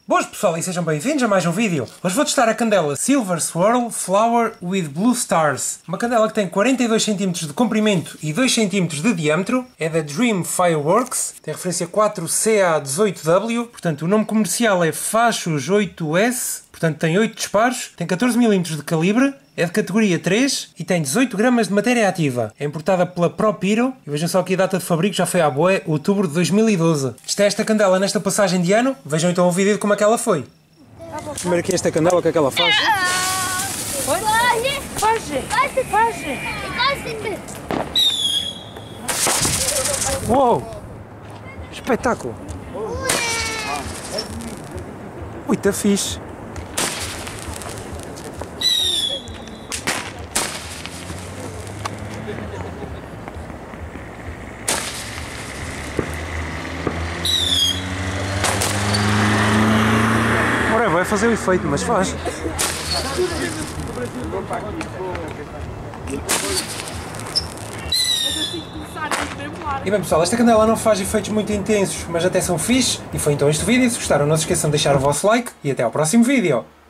Boas pessoal e sejam bem-vindos a mais um vídeo. Hoje vou testar a candela Silver Swirl Flower with Blue Stars. Uma candela que tem 42 cm de comprimento e 2 cm de diâmetro. É da Dream Fireworks. Tem referência 4CA18W. Portanto, o nome comercial é Fachos 8S. Portanto, tem 8 disparos. Tem 14 mm de calibre. É de categoria 3 e tem 18 gramas de matéria ativa. É importada pela ProPyro. E vejam só aqui a data de fabrico, já foi à boa, outubro de 2012. Testei esta candela nesta passagem de ano. Vejam então o vídeo de como é que ela foi. Primeiro aqui esta candela, o que é que ela faz? Foge! Uou! Espetáculo! Ui, tá fixe! Vai fazer o efeito, mas faz. E bem pessoal, esta candela não faz efeitos muito intensos, mas até são fixe. E foi então este vídeo. Se gostaram, não se esqueçam de deixar o vosso like e até ao próximo vídeo.